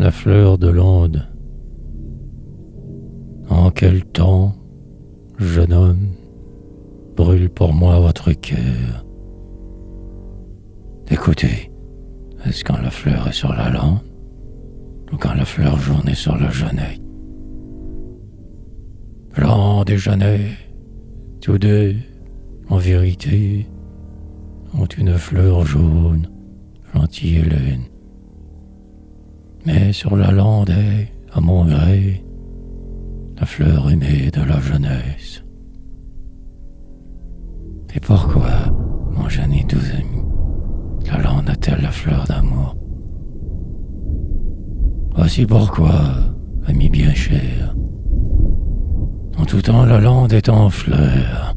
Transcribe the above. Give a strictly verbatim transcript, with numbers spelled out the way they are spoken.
la fleur de l'onde. En quel temps, jeune homme, brûle pour moi votre cœur? Écoutez, est-ce quand la fleur est sur la lande ou quand la fleur jaune est sur le genêt? Lande et genêt, tous deux, en vérité, ont une fleur jaune, gentille Hélène. Mais sur la lande est, à mon gré, la fleur aimée de la jeunesse. Et pourquoi, mon jeune doux ami, la lande a-t-elle la fleur d'amour? Voici pourquoi, ami bien cher, en tout temps la lande est en fleur.